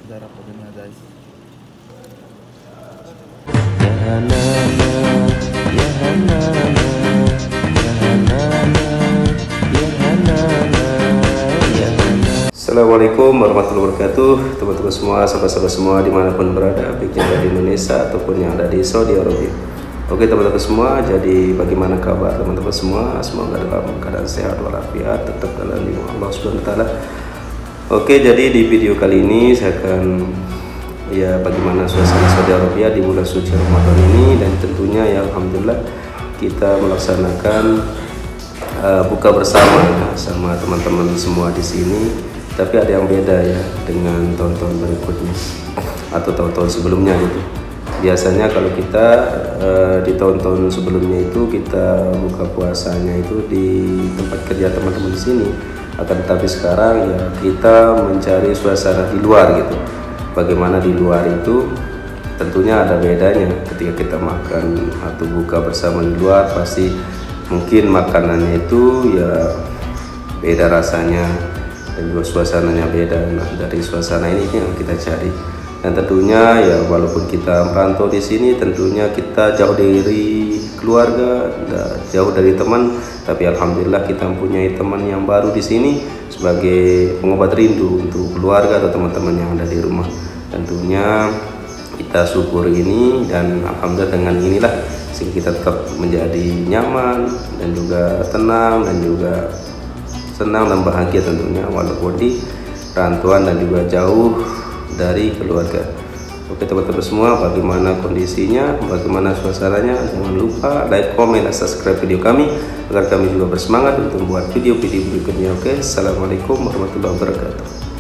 darah pokoknya guys. Assalamualaikum warahmatullahi wabarakatuh, teman-teman semua, sahabat-sahabat semua dimanapun berada, baik yang ada di Indonesia ataupun yang ada di Saudi Arabia. Oke teman-teman semua, jadi bagaimana kabar teman-teman semua? Semoga dalam keadaan sehat walafiat, tetap dalam lindungan Allah Subhanahu wa taala. Oke, jadi di video kali ini saya akan bagaimana suasana Saudi Arabia di bulan suci Ramadan ini, dan tentunya ya alhamdulillah kita melaksanakan buka bersama sama teman-teman semua di sini. Tapi ada yang beda ya dengan tahun-tahun berikutnya atau tahun-tahun sebelumnya gitu. Biasanya kalau kita di tahun-tahun sebelumnya itu kita buka puasanya itu di tempat kerja teman-teman di sini. Akan tetapi sekarang ya kita mencari suasana di luar gitu. Bagaimana di luar itu tentunya ada bedanya ketika kita makan atau buka bersama di luar, pasti mungkin makanannya itu ya beda rasanya dan juga suasananya beda. Nah, dari suasana ini yang kita cari. Dan tentunya ya walaupun kita merantau di sini, tentunya kita jauh dari keluarga, jauh dari teman, tapi alhamdulillah kita mempunyai teman yang baru di sini sebagai pengobat rindu untuk keluarga atau teman-teman yang ada di rumah. Tentunya kita syukur ini, dan alhamdulillah dengan inilah sehingga kita tetap menjadi nyaman dan juga tenang dan juga senang dan bahagia tentunya walaupun di rantauan dan juga jauh dari keluarga. Oke teman-teman semua, bagaimana kondisinya, bagaimana suasananya, jangan lupa like, comment, dan subscribe video kami agar kami juga bersemangat untuk membuat video-video berikutnya. Oke, assalamualaikum warahmatullahi wabarakatuh.